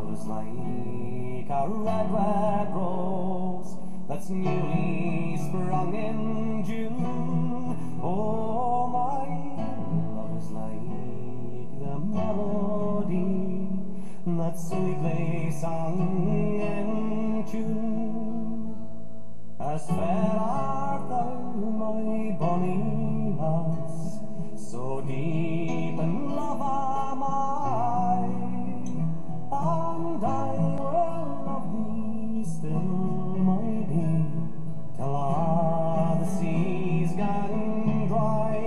love is like a red, red rose that's newly sprung in June. Oh, my love is like the melody that's sweetly sung in tune. As fair art thou, my bonny lass, so deep in love am I, and I will love thee still, my dear, till all the seas gang dry,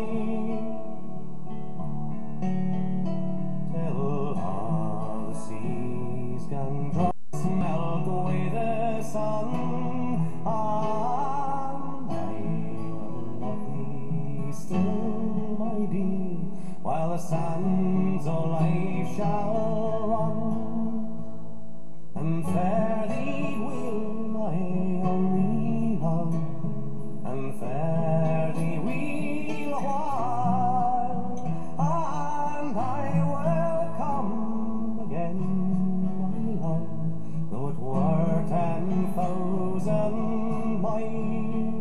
till all the seas gang dry, melt away the sun, and I will love thee still, my dear, while the sands of life shall run, and fare thee will my only love, and fare thee will a while, and I will come again, my love, though it were 10,000 miles.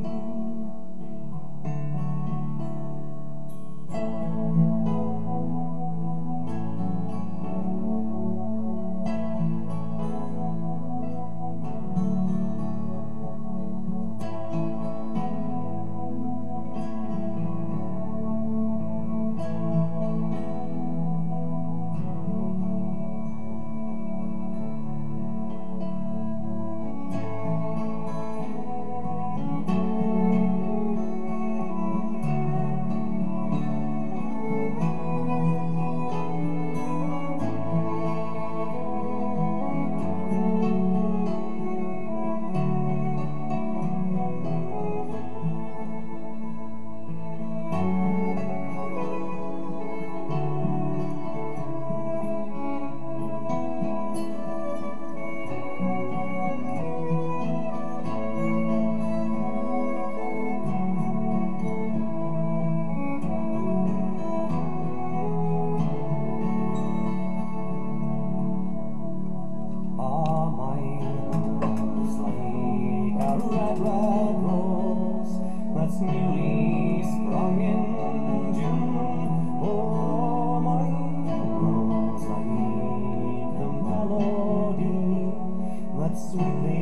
Newly sprung in June. Oh, my love's like the melody that's sweetly